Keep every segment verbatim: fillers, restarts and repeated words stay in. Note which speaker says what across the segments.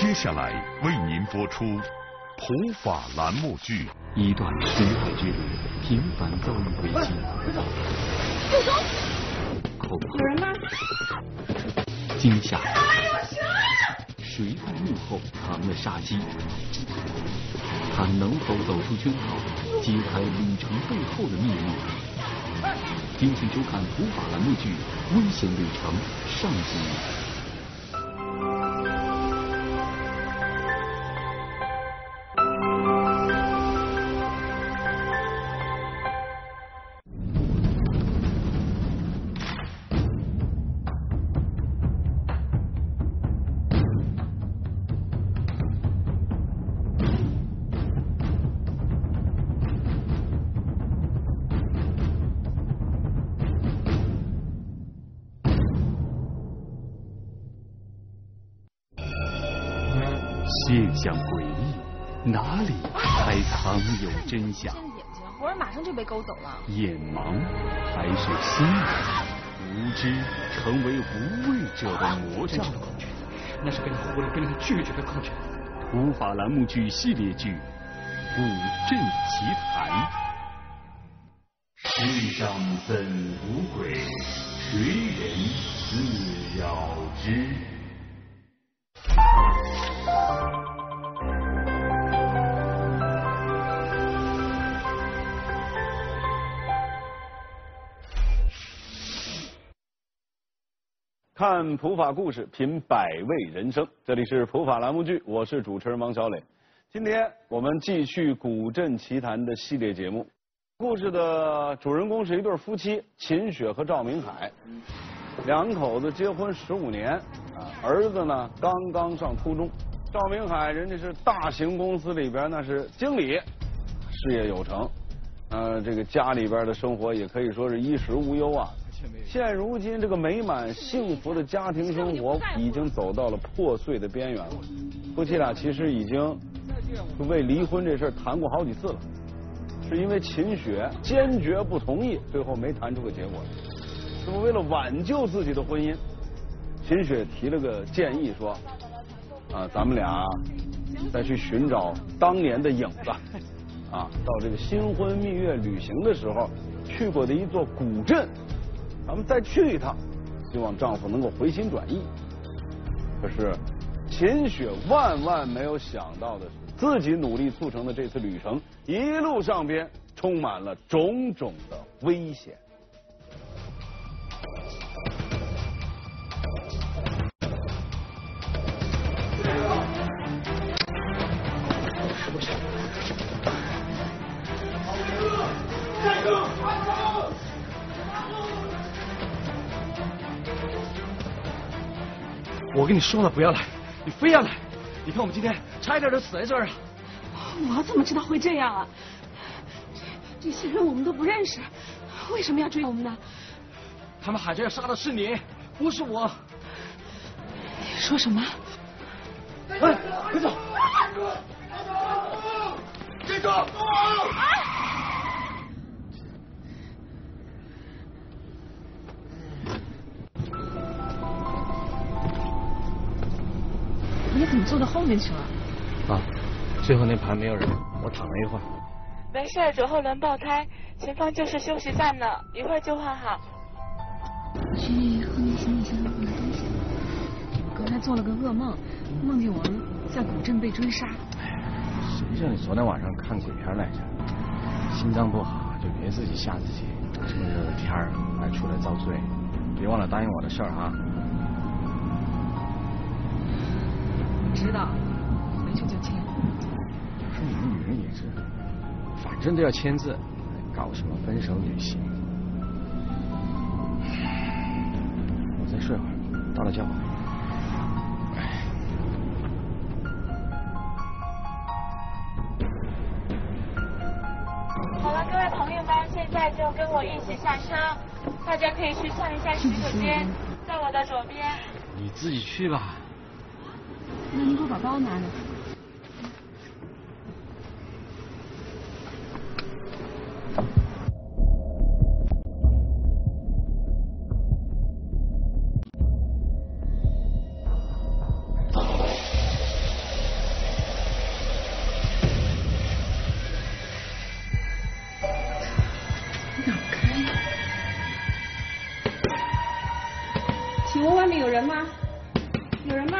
Speaker 1: 接下来为您播出普法栏目剧。
Speaker 2: 一段水海之旅，频繁遭遇危机。
Speaker 3: 陆总，
Speaker 2: 恐怖。
Speaker 3: 有人吗？
Speaker 2: 惊吓。谁在幕后藏了杀机？他能否走出圈套，揭开旅程背后的秘密？敬请收看普法栏目剧《危险旅程》上集。现象诡异，哪里还藏有真相？
Speaker 3: 眼睛，活人马上就被勾走了。
Speaker 2: 眼盲还是心盲？无知成为无畏者的魔杖。
Speaker 4: 那是被你忽略、被你拒绝的控制。
Speaker 2: 普法栏目剧系列剧《古镇奇谈》。世上本无鬼，谁人自扰之？
Speaker 5: 看普法故事，品百味人生。这里是普法栏目剧，我是主持人王小磊。今天我们继续《古镇奇谈》的系列节目。故事的主人公是一对夫妻，秦雪和赵明海。两口子结婚十五年，啊，儿子呢刚刚上初中。赵明海人家是大型公司里边那是经理，事业有成，呃，这个家里边的生活也可以说是衣食无忧啊。现如今这个美满幸福的家庭生活已经走到了破碎的边缘了。夫妻俩其实已经为离婚这事谈过好几次了，是因为秦雪坚决不同意，最后没谈出个结果来。那么为了挽救自己的婚姻，秦雪提了个建议说，啊，咱们俩再去寻找当年的影子，啊，到这个新婚蜜月旅行的时候去过的一座古镇，咱们再去一趟，希望丈夫能够回心转意。可是秦雪万万没有想到的是，自己努力促成的这次旅程，一路上边充满了种种的危险。
Speaker 4: 是不是？我跟你说了不要来，你非要来。你看我们今天差一点就死在这儿了。
Speaker 3: 我怎么知道会这样啊？这这些人我们都不认识，为什么要追我们呢？
Speaker 4: 他们喊着要杀的是你，不是我。
Speaker 3: 你说什么？
Speaker 4: 哎，快走！记住！
Speaker 3: 你怎么坐到后面去了？
Speaker 4: 啊，最后那排没有人，我躺了一会儿。
Speaker 6: 没事，左后轮爆胎，前方就是休息站呢，一会儿就换好。
Speaker 3: 去后面行李箱拿东西。我刚才做了个噩梦，梦见我们在古镇被追杀。
Speaker 4: 谁叫你昨天晚上看鬼片来着？心脏不好就别自己吓自己，这么热的天儿还出来遭罪，别忘了答应我的事儿啊！
Speaker 3: 知道，回去就签。
Speaker 4: 有时候你们女人也是，反正都要签字，搞什么分手旅行？我再睡会儿，到了叫我。
Speaker 6: 好了，各位朋友们，现在就跟我一起下车，大家可以去上一下洗手间，在我的左边。
Speaker 4: 你自己去吧。
Speaker 3: 那你给我把包拿来。 请问外面有人吗？有人吗？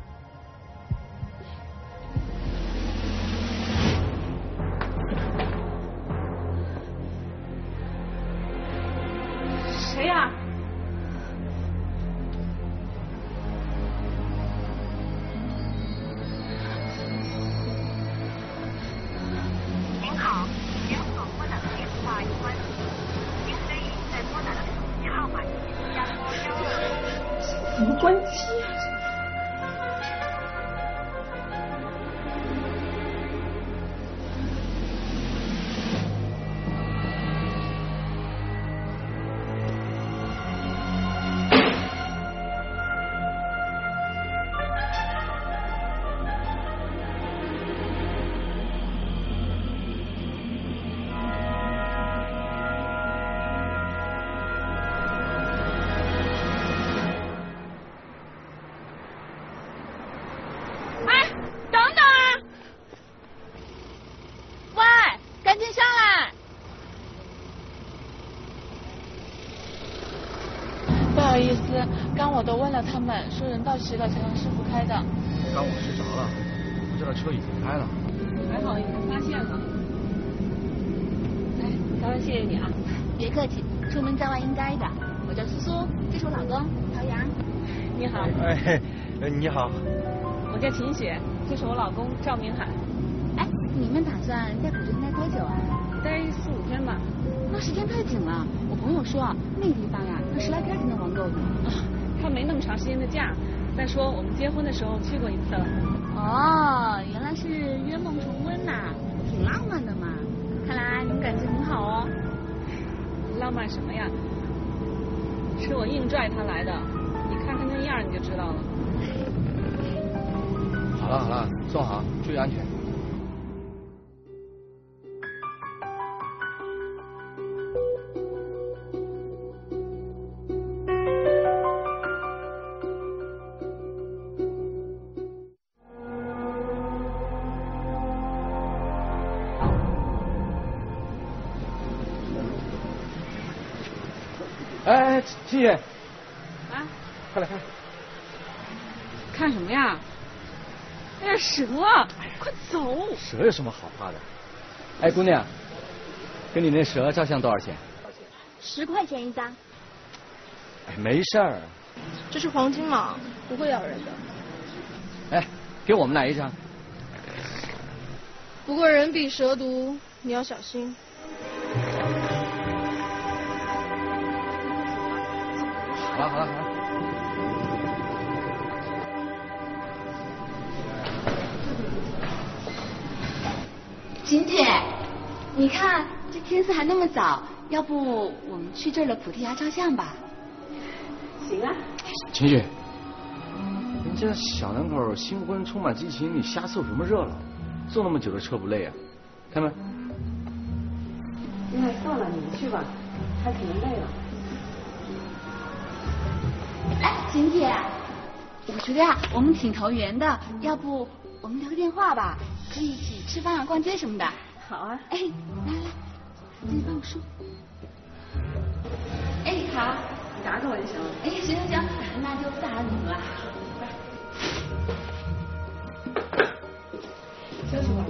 Speaker 3: 谁呀？
Speaker 7: 您好，您所拨打的电话已关机，您可以在拨打的手机号码加拨幺二。
Speaker 3: 怎么关机啊？
Speaker 6: 不好意思，刚我都问了他们，说人到齐了才能师傅开的。
Speaker 4: 刚我睡着了，我这车已经开了。
Speaker 3: 还好你才发现了。哎，刚刚谢谢你啊。
Speaker 8: 别客气，出门在外应该的。我叫苏苏，这是我老公陶阳。
Speaker 3: 你好。
Speaker 4: 哎，你好。
Speaker 3: 我叫秦雪，这是我老公赵明海。
Speaker 8: 哎，你们打算在古镇待多久啊？
Speaker 3: 待四五天吧。
Speaker 8: 那时间太紧了。我朋友说，那个地方呀，要十来天才能玩够呢。
Speaker 3: 啊，他没那么长时间的假。再说我们结婚的时候去过一次了。
Speaker 8: 哦，原来是约梦重温呐，挺浪漫的嘛。看来你们感情很好哦。
Speaker 3: 浪漫什么呀？是我硬拽他来的，你看他那样你就知道了。
Speaker 4: 好了好了，坐好，注意安全。哎，七爷，
Speaker 3: 啊，
Speaker 4: 快来看，
Speaker 3: 看什么呀？那是蛇，快走！
Speaker 4: 蛇有什么好怕的？哎，姑娘，跟你那蛇照相多少钱？
Speaker 8: 十块钱一张。
Speaker 4: 哎，没事儿。
Speaker 9: 这是黄金蟒，不会咬人的。
Speaker 4: 哎，给我们来一张。
Speaker 9: 不过人比蛇毒，你要小心。
Speaker 4: 好了好了好了。
Speaker 8: 琴姐，你看这天色还那么早，要不我们去这儿的菩提崖照相吧？
Speaker 3: 行啊。
Speaker 4: 秦雪，人家小两口新婚充满激情，你瞎凑什么热闹？坐那么久的车不累啊？开门。
Speaker 3: 那算了，你们去吧，他可能累了。
Speaker 8: 哎，琴姐，我觉得呀，我们挺投缘的，要不我们留个电话吧，可以一起吃饭啊、逛街什么的。
Speaker 3: 好啊。
Speaker 8: 哎，来来，你帮我说。哎，好，
Speaker 3: 你答着我就行了。
Speaker 8: 哎，行行行，那就不打扰你们了。
Speaker 3: 休息会儿。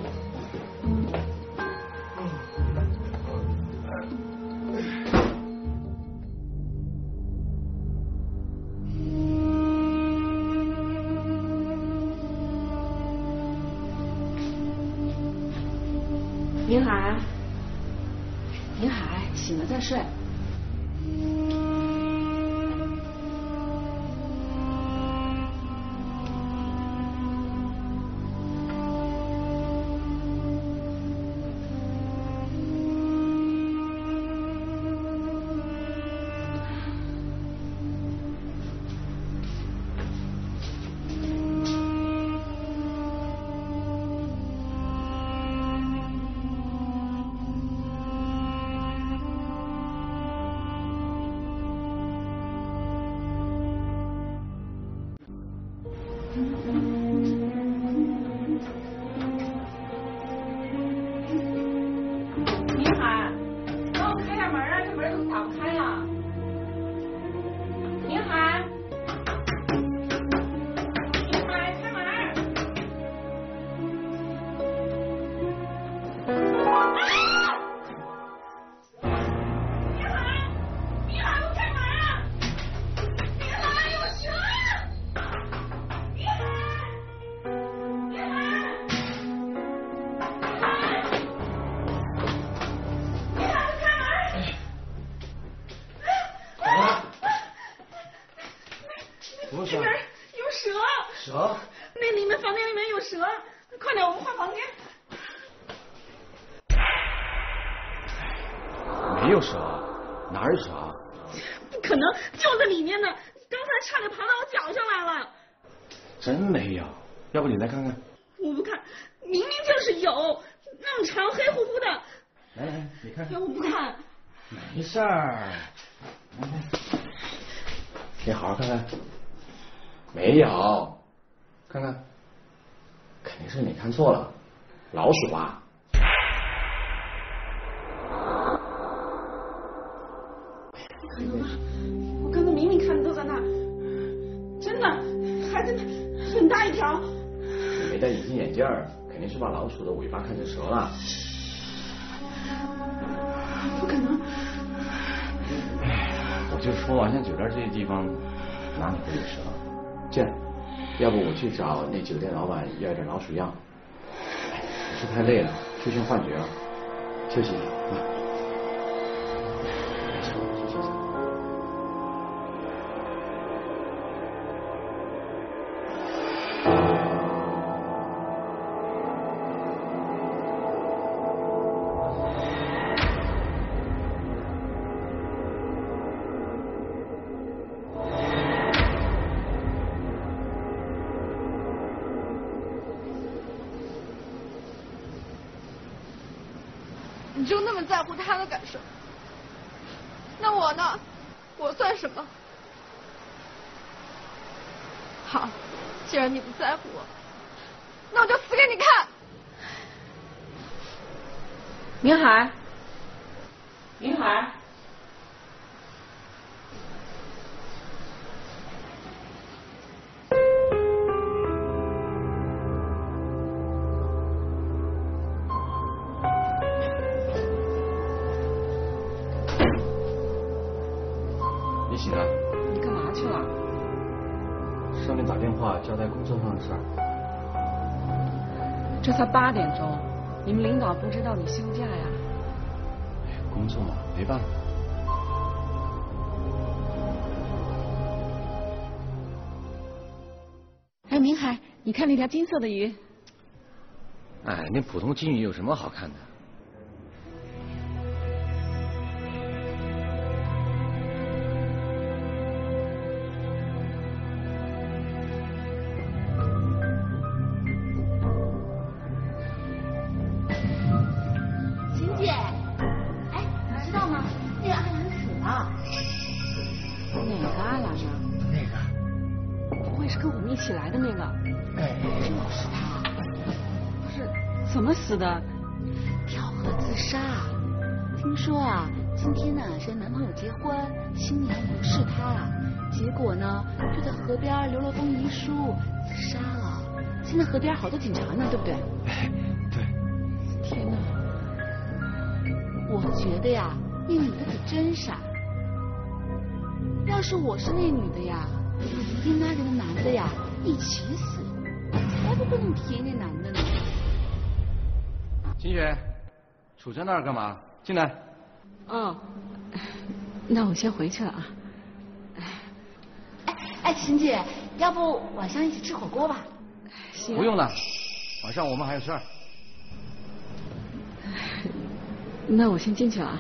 Speaker 3: 明海，
Speaker 8: 明海，醒了再睡。
Speaker 3: 明海，帮我开下门啊！这门怎么打不开呀？明海。
Speaker 4: 什么蛇？
Speaker 3: 里面有蛇。
Speaker 4: 蛇？
Speaker 3: 那里面房间里面有蛇，快点，我们换房间。
Speaker 4: 没有蛇，哪有蛇？
Speaker 3: 不可能，就在里面呢，刚才差点爬到我脚上来了。
Speaker 4: 真没有，要不你来看看？
Speaker 3: 我不看，明明就是有，那么长，黑乎乎的。
Speaker 4: 来来，你看看。
Speaker 3: 我不看。
Speaker 4: 没事儿，来来，你好好看看。没有，看看，肯定是你看错了，老鼠吧？
Speaker 3: 可能吧，我刚才明明看的都在那儿，真的，还真的很大一条。
Speaker 4: 你没戴隐形眼镜儿，肯定是把老鼠的尾巴看成蛇了。
Speaker 3: 不可能。
Speaker 4: 我就说王香酒店这些地方哪里会有蛇？这样，要不我去找那酒店老板要点老鼠药。哎，你是太累了，出现幻觉了，休息一下啊。没事，休息一下。
Speaker 9: 你就那么在乎他的感受？那我呢？我算什么？好，既然你不在乎我，那我就死给你看。
Speaker 3: 明海，明海，
Speaker 4: 你醒了？
Speaker 3: 你干嘛去了？
Speaker 4: 上面打电话交代工作上的事儿。
Speaker 3: 这才八点钟，你们领导不知道你休假呀？
Speaker 4: 工作嘛，没办法。
Speaker 3: 哎，明海，你看那条金色的鱼。
Speaker 4: 哎，那普通金鱼有什么好看的？
Speaker 8: 晴姐，哎，你知道吗？那个阿兰死了。
Speaker 3: 哪个阿兰啊？
Speaker 10: 那个。
Speaker 3: 不会是跟我们一起来的那个？
Speaker 10: 哎，
Speaker 8: 就是他。
Speaker 3: 不是，怎么死的？
Speaker 8: 跳河自杀。听说啊，今天呢是男朋友结婚，新娘不是他，结果呢就在河边留了封遗书，自杀了。现在河边好多警察呢，对不对？
Speaker 10: 哎，对。
Speaker 3: 天哪！
Speaker 8: 我觉得呀，那女的可真傻。要是我是那女的呀，我一定拉着那男的呀一起死，才不会那么甜那男的呢。
Speaker 4: 金雪，杵在那儿干嘛？进来。
Speaker 3: 嗯，那我先回去了啊。
Speaker 8: 哎哎，晴姐，要不晚上一起吃火锅吧？
Speaker 3: 行。
Speaker 4: 不用了，晚上我们还有事儿。
Speaker 3: 那我先进去了啊。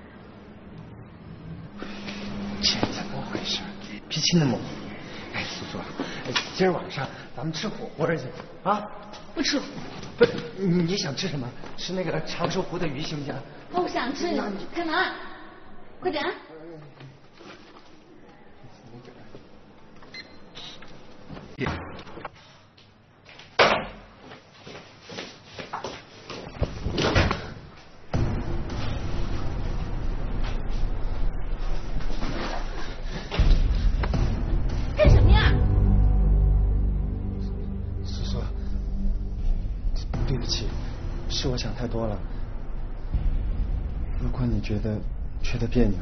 Speaker 10: 这怎么回事？脾气那么火。哎，叔叔，哎，今儿晚上咱们吃火锅去啊？
Speaker 8: 不吃。
Speaker 10: 不是，你你想吃什么？吃那个长寿湖的鱼行不行？
Speaker 8: 不想吃。干嘛？快点。干什么呀？
Speaker 10: 叔叔，对不起，是我想太多了。如果你觉得觉得别扭，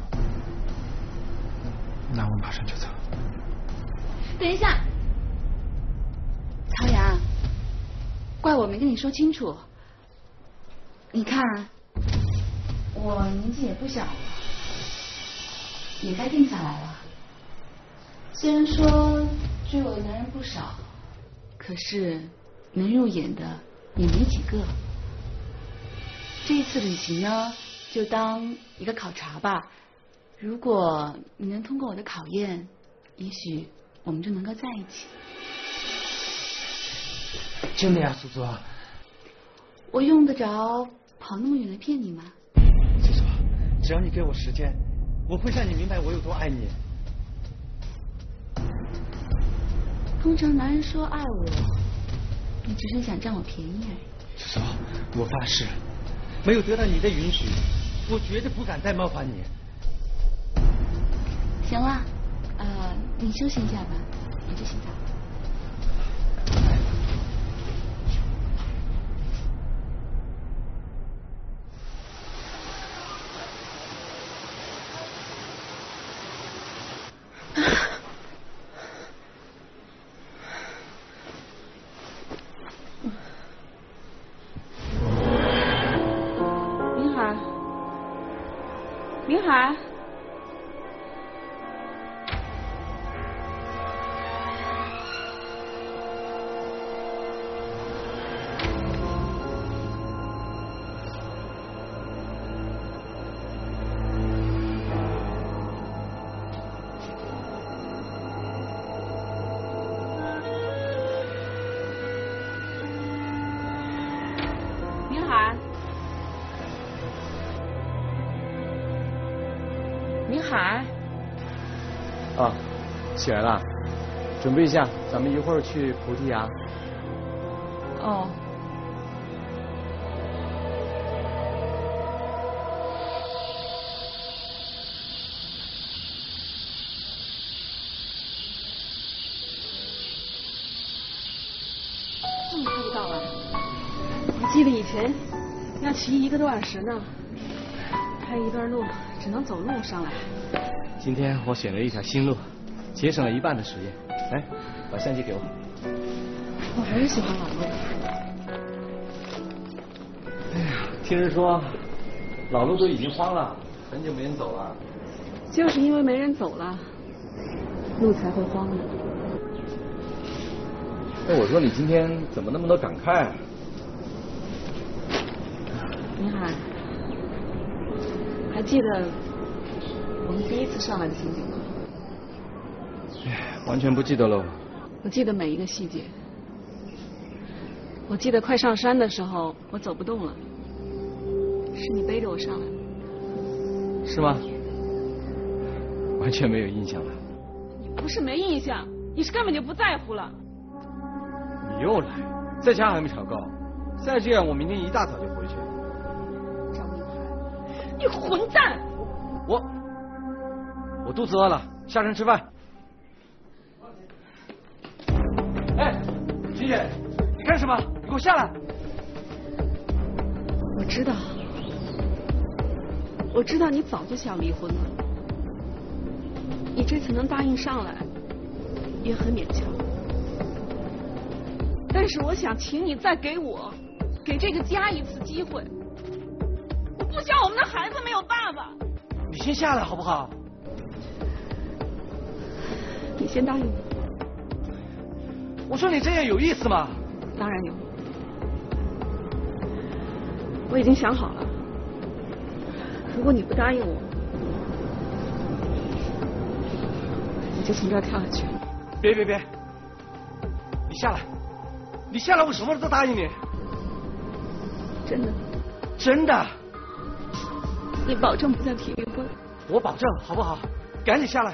Speaker 10: 那我马上就走。
Speaker 8: 等一下，曹阳，怪我没跟你说清楚。你看，我年纪也不小了，也该定下来了。虽然说追我的男人不少，可是能入眼的也没几个。这一次旅行呢，就当一个考察吧。如果你能通过我的考验，也许我们就能够在一起。
Speaker 10: 真的呀，苏苏。
Speaker 8: 我用得着跑那么远来骗你吗？
Speaker 10: 苏苏，只要你给我时间，我会让你明白我有多爱你。
Speaker 8: 通常男人说爱我，你只是想占我便宜而已。
Speaker 10: 苏苏，我发誓，没有得到你的允许，我绝对不敢再冒犯你。
Speaker 8: 行了，呃，你休息一下吧，我去洗澡。
Speaker 3: 明海，明海。明海，明海，
Speaker 4: 啊，起来了，准备一下，咱们一会儿去菩提崖。
Speaker 3: 哦。这么快就到了？我记得以前要骑一个多小时呢，开一段路只能走路上来。
Speaker 4: 今天我选了一条新路，节省了一半的时间。来，把相机给我。
Speaker 3: 我还是喜欢老路。
Speaker 4: 哎呀，听人说老路都已经荒了，很久没人走了。
Speaker 3: 就是因为没人走了，路才会荒呢。
Speaker 4: 那我说你今天怎么那么多感慨啊？
Speaker 3: 明海，还记得我们第一次上来的情景吗？
Speaker 4: 哎，完全不记得了。
Speaker 3: 我记得每一个细节。我记得快上山的时候，我走不动了，是你背着我上来的。
Speaker 4: 是吗？完全没有印象了。
Speaker 3: 你不是没印象，你是根本就不在乎了。
Speaker 4: 你又来，在家还没吵够，再这样我明天一大早就回去。
Speaker 3: 赵明海，你混蛋！
Speaker 4: 我我肚子饿了，下山吃饭。哎，秦姐，你干什么？你给我下来！
Speaker 3: 我知道，我知道你早就想离婚了，你这次能答应上来，也很勉强。但是我想请你再给我，给这个家一次机会。我不想我们的孩子没有爸爸。
Speaker 10: 你先下来好不好？
Speaker 3: 你先答应我。
Speaker 10: 我说你这样有意思吗？
Speaker 3: 当然有。我已经想好了，如果你不答应我，我就从这儿跳下去。
Speaker 10: 别别别，你下来。你下来，我什么都答应你。
Speaker 3: 真的？
Speaker 10: 真的。
Speaker 3: 你保证不再提离婚？
Speaker 10: 我保证，好不好？赶紧下来。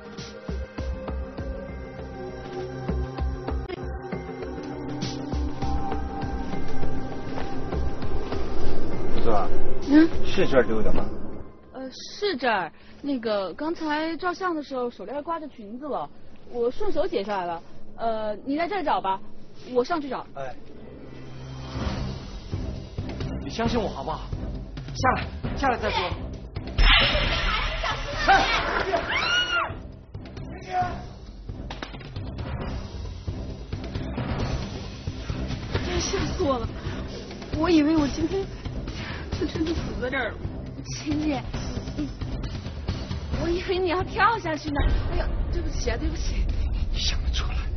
Speaker 4: 是吧？
Speaker 8: 嗯。
Speaker 4: 是这儿丢的吗？
Speaker 8: 呃，是这儿。那个刚才照相的时候手链挂着裙子了，我顺手解下来了。呃，你在这儿找吧。我上去找。
Speaker 10: 哎，你相信我好不好？下来，下来再说。哎，
Speaker 3: 真吓死我了！我以为我今天就真的死在这儿了。
Speaker 8: 秦姐，你，我以为你要跳下去呢。哎呀，对不起啊，对不起。
Speaker 10: 你想得出来？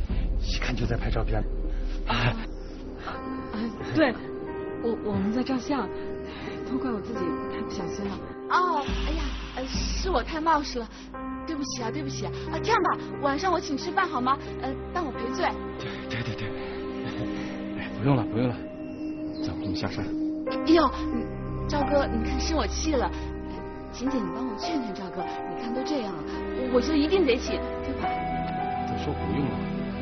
Speaker 10: 看就在拍照片。
Speaker 3: 啊，对，我我们在照相，都怪我自己太不小心了。
Speaker 8: 哦，哎呀，呃，是我太冒失了，对不起啊，对不起啊。啊，这样吧，晚上我请吃饭好吗？呃，当我赔罪。
Speaker 10: 对对对对，哎，不用了不用了，走，我们下山。
Speaker 8: 哎呦，赵哥，你看生我气了。琴姐，你帮我劝劝赵哥，你看都这样了，我就一定得起，对吧？
Speaker 10: 都说不用了。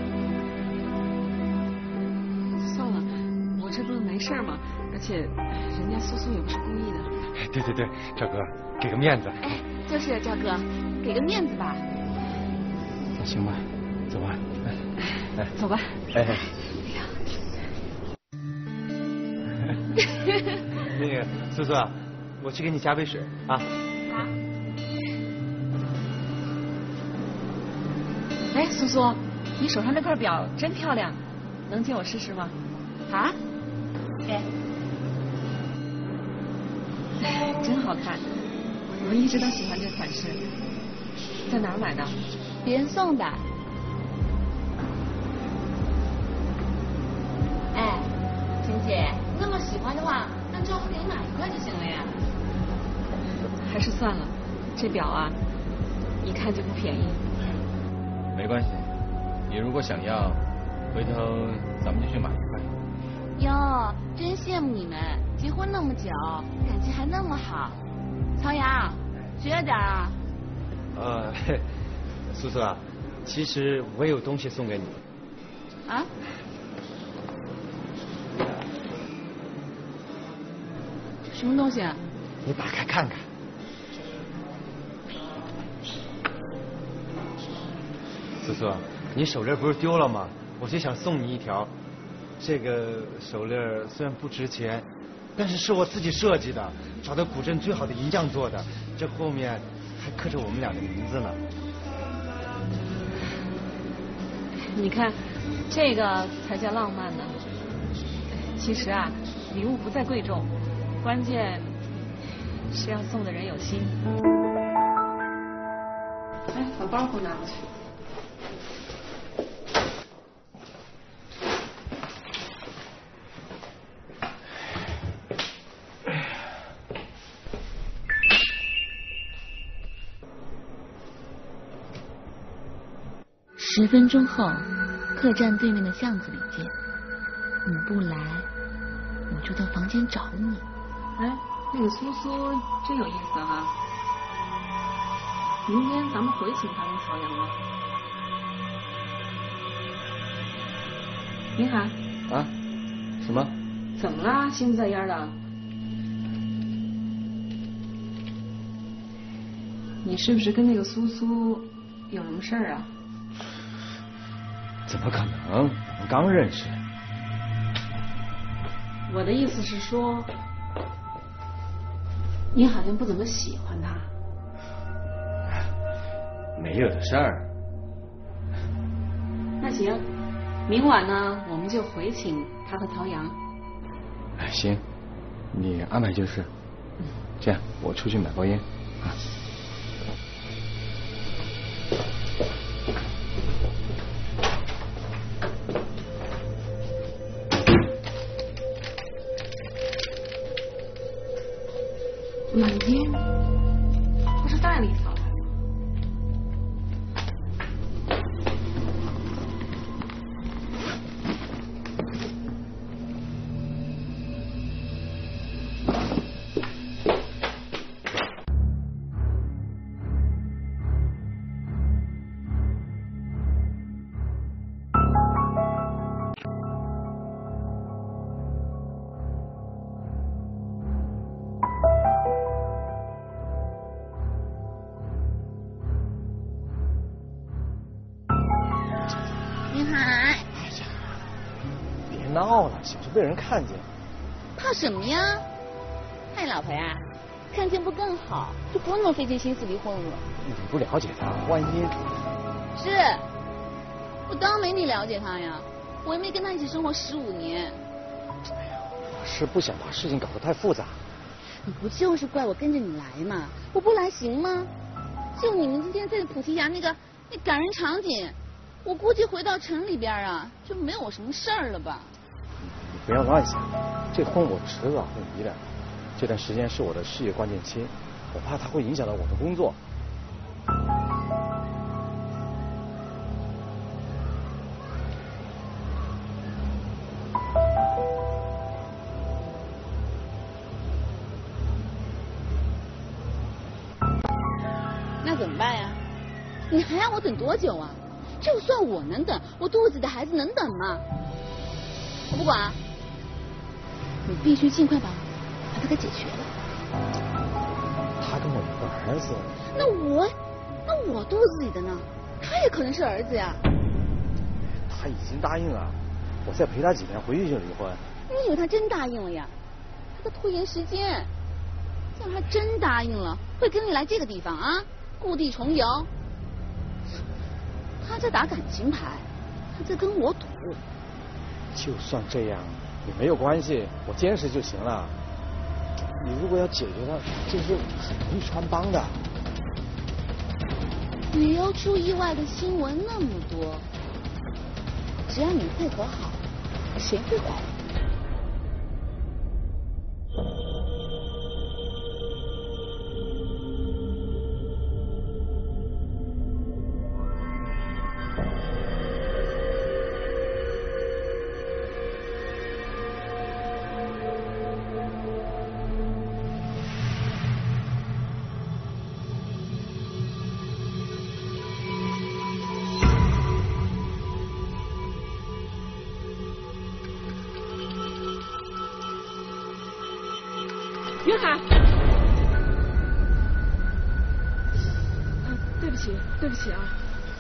Speaker 3: 算了，我这不是没事吗？而且人家苏苏也不是故意的。
Speaker 10: 对对对，赵哥，给个面子。
Speaker 8: 哎，就是赵哥，给个面子吧。
Speaker 10: 那行吧，走吧。
Speaker 3: 哎，走吧。
Speaker 10: 哎。哎那个苏苏啊，我去给你加杯水啊。
Speaker 8: 好。
Speaker 3: 哎，苏苏，你手上这块表真漂亮，能借我试试吗？
Speaker 8: 啊？给。
Speaker 3: 哎，真好看，我一直都喜欢这款式。在哪儿买的？
Speaker 8: 别人送的。哎，琴姐，那么喜欢的话，那赵哥给你买一块就行了呀。
Speaker 3: 还是算了，这表啊，一看就不便宜。
Speaker 4: 没关系，你如果想要，回头咱们就去买一块。
Speaker 8: 哟，真羡慕你们，结婚那么久，感情还那么好。曹阳，学着点啊。
Speaker 10: 呃，苏苏啊，其实我也有东西送给你。
Speaker 8: 啊？什么东西啊？
Speaker 10: 你打开看看。苏苏，你手链不是丢了吗？我就想送你一条。这个手链虽然不值钱，但是是我自己设计的，找的古镇最好的银匠做的，这后面还刻着我们俩的名字呢。
Speaker 3: 你看，这个才叫浪漫呢。其实啊，礼物不在贵重，关键是要送的人有心。哎，把包给我拿过去。
Speaker 8: 十分钟后，客栈对面的巷子里见。你不来，我就到房间找你。
Speaker 3: 哎，那个苏苏真有意思哈、啊。明天咱们回请他跟曹阳吧。明涵。
Speaker 4: 啊？什么？
Speaker 3: 怎么啦？心不在焉的？你是不是跟那个苏苏有什么事儿啊？
Speaker 4: 怎么可能？我们刚认识。
Speaker 3: 我的意思是说，你好像不怎么喜欢他。
Speaker 4: 没有的事儿。
Speaker 3: 那行，明晚呢，我们就回请他和陶阳。
Speaker 10: 哎，行，你安排就是。嗯。这样，我出去买包烟啊。
Speaker 3: 买烟不是袋里藏的。
Speaker 10: 闹了，小心被人看见。
Speaker 8: 怕什么呀？嗨，老婆呀，看见不更好，就不用那么费尽心思离婚了。
Speaker 10: 你不了解他，万一……
Speaker 8: 是，我当没你了解他呀，我也没跟他一起生活十五年。
Speaker 10: 哎呀，我是不想把事情搞得太复杂。
Speaker 8: 你不就是怪我跟着你来吗？我不来行吗？就你们今天在普提崖那个那感人场景， 我估计回到城里边啊，就没有什么事儿了吧。
Speaker 4: 你不要乱想，这婚我迟早会离的。这段时间是我的事业关键期，我怕它会影响到我的工作。
Speaker 8: 那怎么办呀？你还让我等多久啊？就算我能等，我肚子里的孩子能等吗？我不管，你必须尽快把把它给解决了。
Speaker 4: 他跟我有个儿子。
Speaker 8: 那我，那我肚子里的呢？他也可能是儿子呀。
Speaker 4: 他已经答应了，我再陪他几天，回去就离婚。
Speaker 8: 你以为他真答应了呀？他在拖延时间。要是他真答应了，会跟你来这个地方啊，故地重游。他在打感情牌，他在跟我赌。
Speaker 4: 就算这样也没有关系，我坚持就行了。你如果要解决他，这是很容易穿帮的。
Speaker 8: 旅游出意外的新闻那么多，只要你配合好，谁会怀疑？
Speaker 3: 云海，嗯，对不起，对不起啊。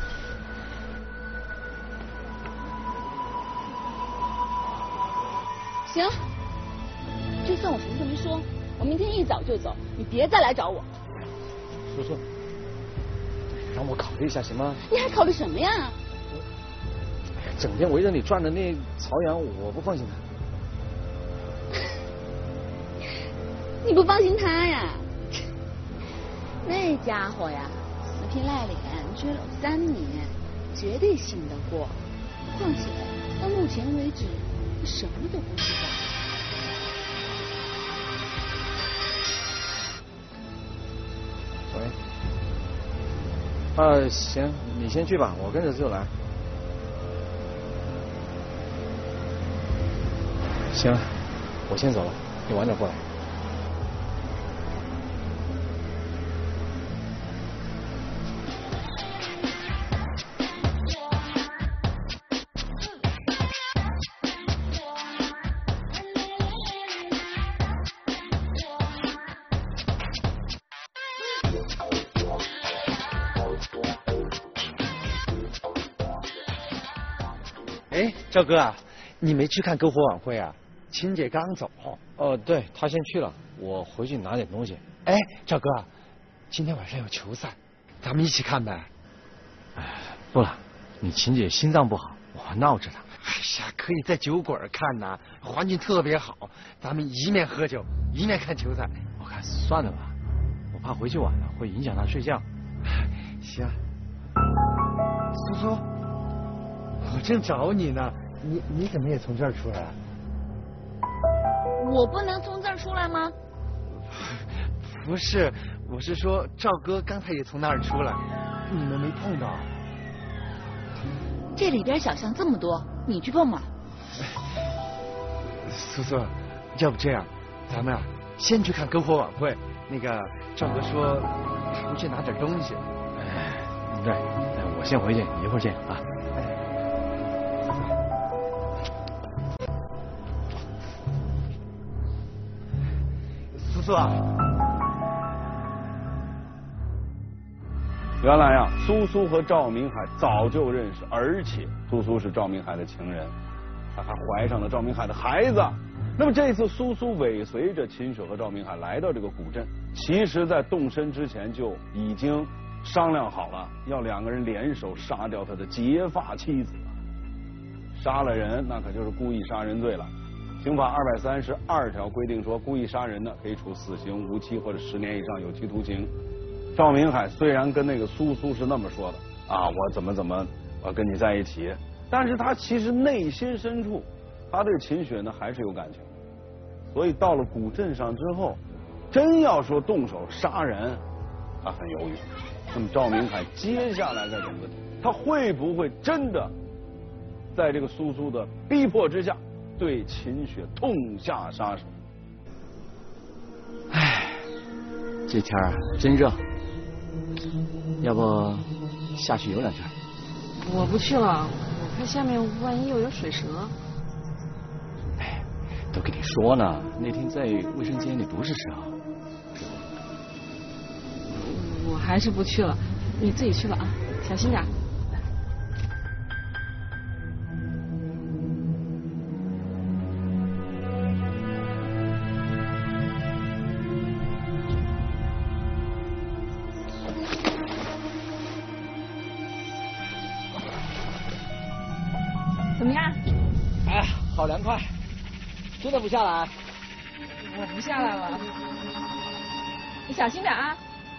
Speaker 8: 行，就算我什么都没说，我明天一早就走，你别再来找我。
Speaker 4: 叔叔，让我考虑一下行吗？
Speaker 8: 你还考虑什么呀？
Speaker 4: 哎呀，整天围着你转的那曹阳，我不放心他。
Speaker 8: 你不放心他呀？那家伙呀，死皮赖脸追了我三年，绝对信得过。况且到目前为止，我什么都不知道。
Speaker 4: 喂。啊，行，你先去吧，我跟着就来。行了，我先走了，你晚点过来。
Speaker 10: 哎，赵哥啊，你没去看篝火晚会啊？秦姐刚走。
Speaker 4: 哦，对，她先去了，我回去拿点东西。
Speaker 10: 哎，赵哥，今天晚上有球赛，咱们一起看呗。
Speaker 4: 哎，不了，你秦姐心脏不好，我闹着她。
Speaker 10: 哎呀，可以在酒馆看呐，环境特别好，咱们一面喝酒一面看球赛。
Speaker 4: 我看算了吧，我怕回去晚了会影响她睡觉。
Speaker 10: 行，苏苏。我正找你呢，你你怎么也从这儿出来了？
Speaker 8: 我不能从这儿出来吗？
Speaker 10: 不是，我是说赵哥刚才也从那儿出来，你们没碰到？
Speaker 8: 这里边小巷这么多，你去碰吗？
Speaker 10: 苏苏，要不这样，咱们啊先去看篝火晚会。那个赵哥说他回去拿点东西。
Speaker 4: 哎，对，我先回去，一会儿见啊。
Speaker 10: 苏苏啊，
Speaker 5: 原来呀，苏苏和赵明海早就认识，而且苏苏是赵明海的情人，她还怀上了赵明海的孩子。那么这次苏苏尾随着秦雪和赵明海来到这个古镇，其实在动身之前就已经商量好了，要两个人联手杀掉他的结发妻子。杀了人，那可就是故意杀人罪了。刑法二百三十二条规定说，故意杀人呢，可以处死刑、无期或者十年以上有期徒刑。赵明海虽然跟那个苏苏是那么说的啊，我怎么怎么呃跟你在一起，但是他其实内心深处，他对秦雪呢还是有感情，所以到了古镇上之后，真要说动手杀人，他很犹豫。那么赵明凯接下来该怎么？他会不会真的在这个苏苏的逼迫之下，对秦雪痛下杀手？
Speaker 4: 唉，这天啊真热，要不下去游两圈？
Speaker 3: 我不去了，我怕下面万一又有水蛇。
Speaker 4: 哎，都跟你说呢，那天在卫生间里不是蛇。
Speaker 3: 我还是不去了，你自己去吧啊，小心点。怎么样？
Speaker 4: 哎，好凉快，真的不下来？
Speaker 3: 我不下来了，你小心点啊。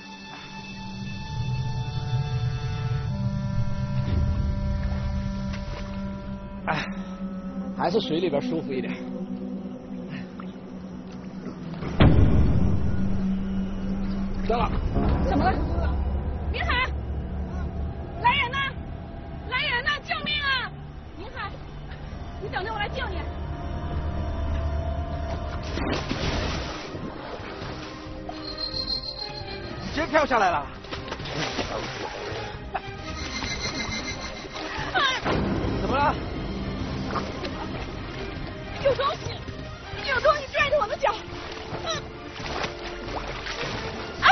Speaker 4: 哎，还是水里边舒服一点。行了。
Speaker 3: 怎么了？明海，来人呐！来人呐！救命啊！明海，你等着，我来救你。
Speaker 4: 直接跳下来了。怎么了？
Speaker 9: 有东西，有东西拽着我的脚。啊！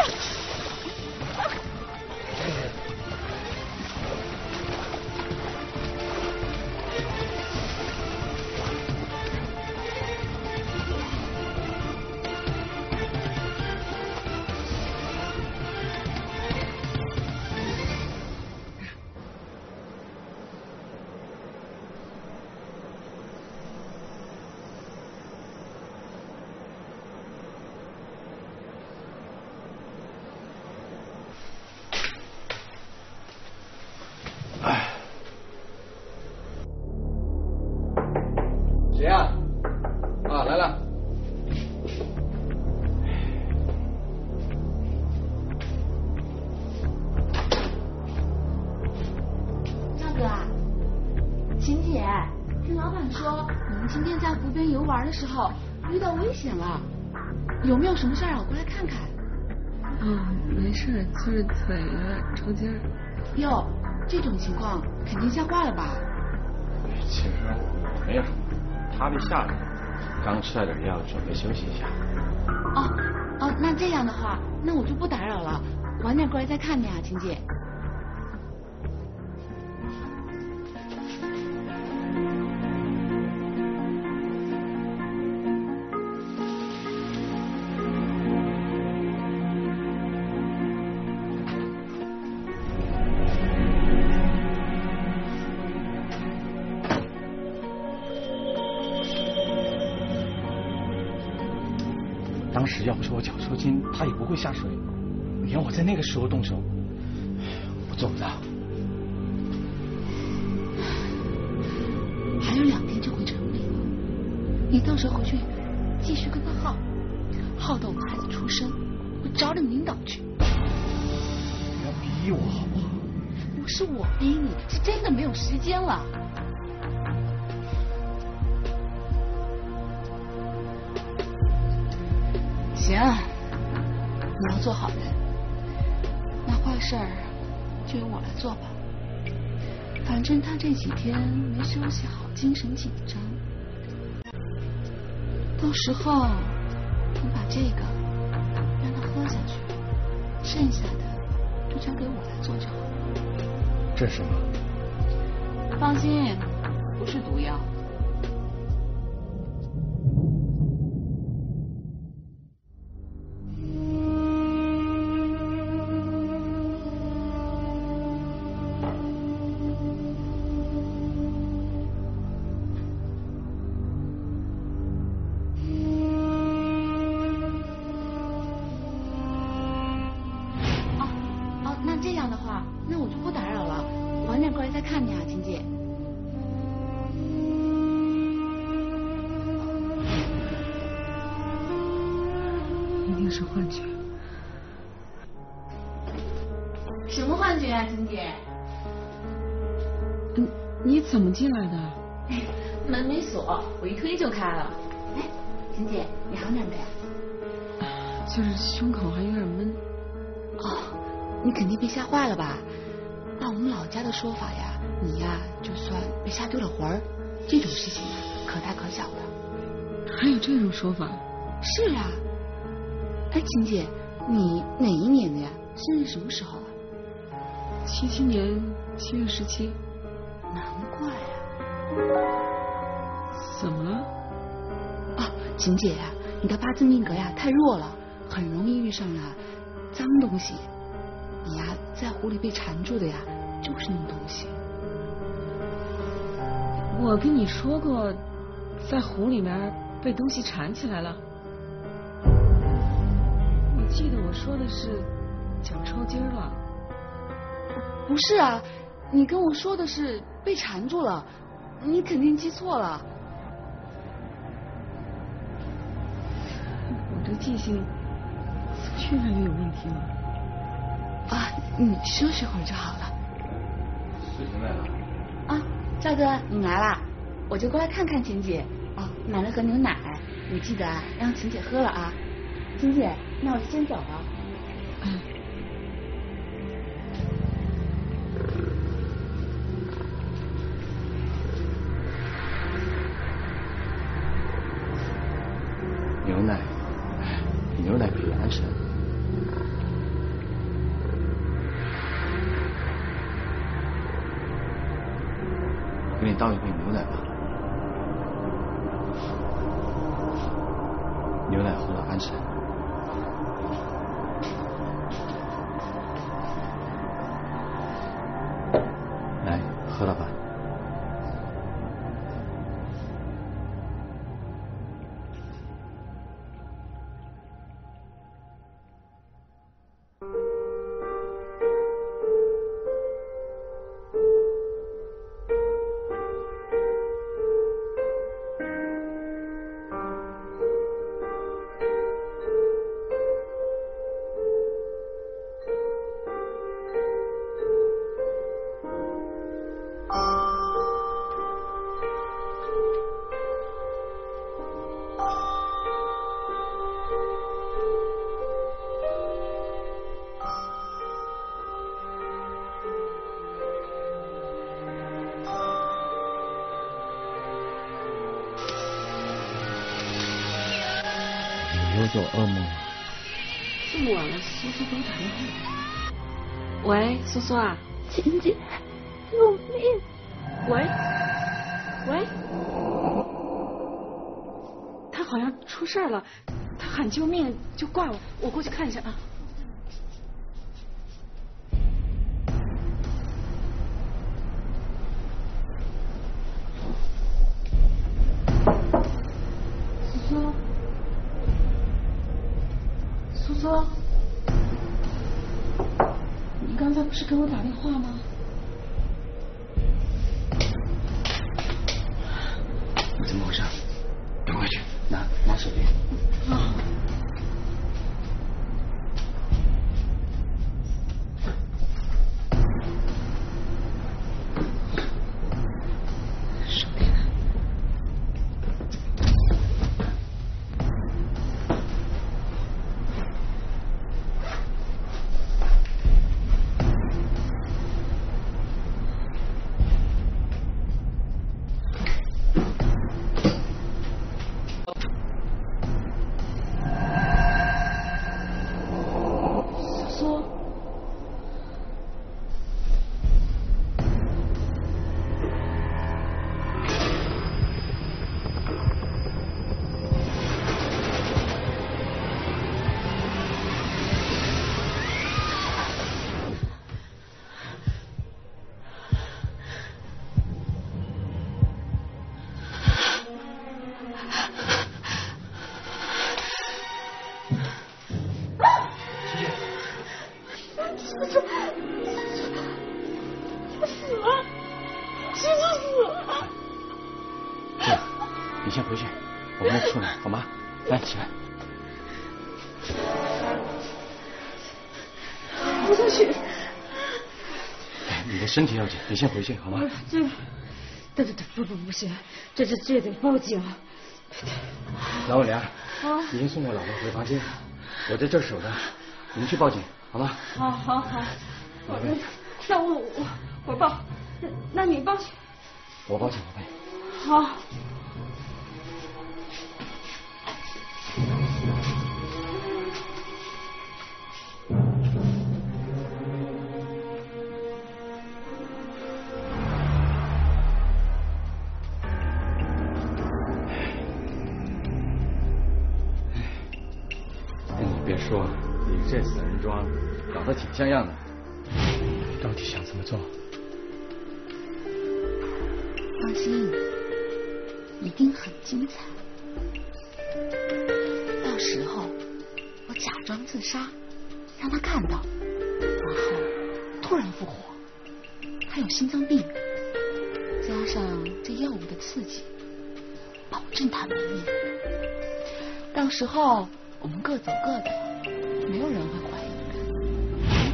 Speaker 4: 谁呀？啊，来了。
Speaker 8: 赵哥啊，秦姐，听老板说你们今天在湖边游玩的时候遇到危险了，有没有什么事儿啊？我过来看看。
Speaker 3: 哦，没事，就是腿有点抽筋儿。
Speaker 8: 哟，这种情况肯定吓坏了吧？
Speaker 4: 其实没有什么，他被吓着了，刚吃了点药，准备休息一下。
Speaker 8: 哦哦，那这样的话，那我就不打扰了，晚点过来再看你啊，秦姐。
Speaker 10: 当时要不是我脚抽筋，他也不会下水。你让我在那个时候动手，我做不到。
Speaker 8: 还有两天就回城里了，你到时候回去继续跟他耗，耗到我们孩子出生，我找你们领导去。
Speaker 10: 不要逼我好不好？
Speaker 8: 不是我逼你，是真的没有时间了。行，你要做好人，那坏事儿就由我来做吧。反正他这几天没休息好，精神紧张。到时候你把这个让他喝下去，剩下的就交给我来做就好了。
Speaker 10: 这是什么？
Speaker 8: 放心，不是毒药。这样的话，那我就不打扰了，晚点过来再看你啊，
Speaker 3: 是幻觉。
Speaker 8: 什么幻觉啊，金姐？
Speaker 3: 嗯，你怎么进来的？
Speaker 8: 门没锁，我一推就开了。哎，金姐，你好哪的呀？
Speaker 3: 就是胸口还有点闷。
Speaker 8: 哦，你肯定被吓坏了吧？按我们老家的说法呀，你呀就算被吓丢了魂儿，这种事情啊可大可小的。
Speaker 3: 还有这种说法？
Speaker 8: 是啊。哎，金姐，你哪一年的呀？生日什么时候啊？
Speaker 3: 七七年七月十七。
Speaker 8: 难怪啊。
Speaker 3: 怎么了？
Speaker 8: 啊，金姐呀，你的八字命格呀太弱了，很容易遇上了脏东西。你呀在湖里被缠住的呀，就是那种东西。
Speaker 3: 我跟你说过，在湖里面被东西缠起来了。你记得我说的是脚抽筋了？
Speaker 8: 不是啊，你跟我说的是被缠住了，你肯定记错了。
Speaker 3: 我这记性越来越有问题了。
Speaker 8: 啊，你休息会儿就好了。
Speaker 4: 事情来了。
Speaker 8: 啊，赵哥，你来啦，我就过来看看琴姐。啊，买了盒牛奶，你记得啊，让琴姐喝了啊。琴姐，那我就先走了。
Speaker 3: 嗯。
Speaker 4: 牛奶，牛奶可以安神。给你倒一杯牛奶吧，牛奶喝了安神。来，喝了吧。又做噩梦了。
Speaker 3: 这么晚了，苏苏给我打电话。喂，苏苏啊。
Speaker 9: 琴姐，救命！
Speaker 3: 喂，喂，他好像出事了，他喊救命就挂了，我过去看一下啊。苏苏，你刚才不是给我打电话吗？
Speaker 4: 怎么回事？赶快去拿拿手机。
Speaker 3: 啊。手电。
Speaker 4: 你先回去，我们再出来好吗？来，起来。
Speaker 8: 进去。
Speaker 4: 哎，你的身体要紧，你先回去好吗？
Speaker 8: 这，对对对，不不不行，这这这得报警。
Speaker 4: 老伟良，啊，已经送我老婆回房间，我在这儿守着，你们去报警好吗？
Speaker 8: 好好好，我那那我我我报，那你报警。
Speaker 4: 我报警，宝贝。
Speaker 8: 好。
Speaker 4: 别说，你这死人妆搞得挺像样的，到底想怎么做？
Speaker 8: 放心，一定很精彩。到时候我假装自杀，让他看到，然后突然复活。他有心脏病，加上这药物的刺激，保证他没命。到时候我们各走各的，没有人会怀疑人。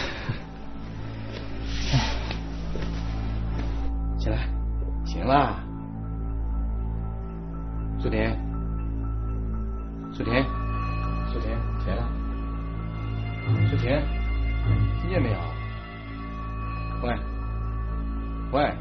Speaker 4: 起来，行了。苏婷，苏婷，苏婷，起来了。苏婷，听见没有？喂，喂。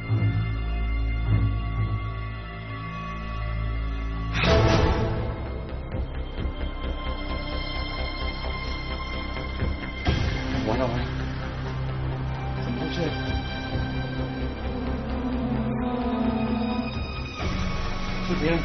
Speaker 4: 完了完了，怎么回事？苏婷，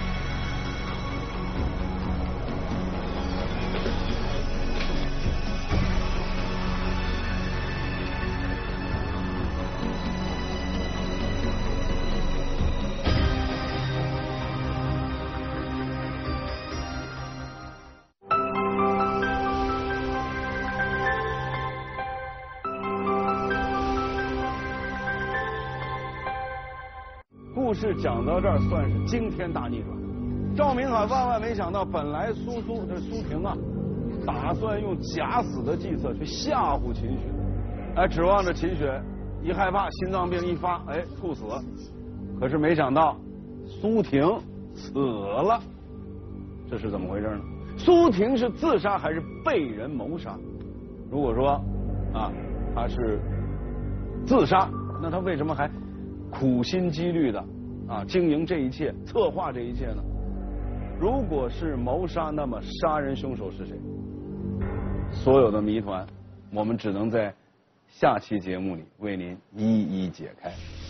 Speaker 5: 故事讲到这儿算是惊天大逆转。赵明海万万没想到，本来苏苏这苏婷啊，打算用假死的计策去吓唬秦雪，哎，指望着秦雪一害怕心脏病一发，哎，猝死。可是没想到苏婷死了，这是怎么回事呢？苏婷是自杀还是被人谋杀？如果说啊，她是自杀，那她为什么还苦心积虑的啊经营这一切，策划这一切呢？如果是谋杀，那么杀人凶手是谁？所有的谜团，我们只能在下期节目里为您一一解开。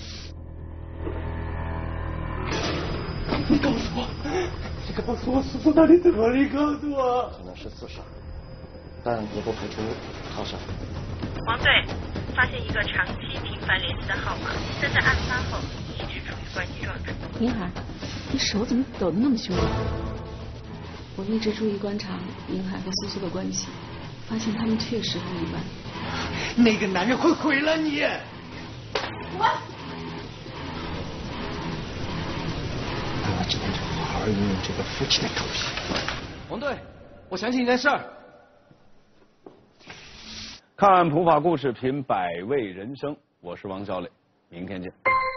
Speaker 10: 你告诉我，你告诉我，苏苏到底怎么了？你告诉我。
Speaker 4: 可能是自杀，但也不排除他杀。
Speaker 7: 王队发现一个长期频繁联系的号码，但在案发后一直处于关机状态。
Speaker 8: 明海，你手怎么抖得那么凶啊？我一直注意观察明海和苏苏的关系，发现他们确实不一般。
Speaker 10: 那个男人会毁了你。
Speaker 8: 我。
Speaker 10: 我只能好好运用这个父亲的头衔。
Speaker 4: 王队，我相信一件事儿。
Speaker 5: 看普法故事，品百味人生，我是王小磊，明天见。